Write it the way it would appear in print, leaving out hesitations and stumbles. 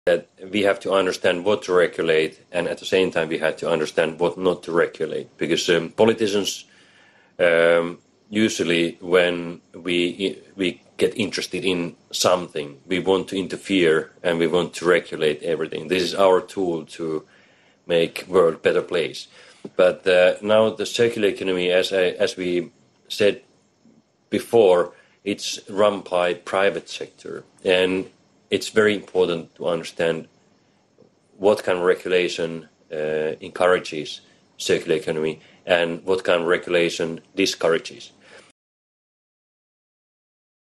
that we have to understand what to regulate, and at the same time we have to understand what not to regulate. Because politicians usually, when we get interested in something, we want to interfere and we want to regulate everything. This is our tool to make world a better place. But now the circular economy, as we said before, it's run by private sector, and it's very important to understand what kind of regulation encourages circular economy and what kind of regulation discourages.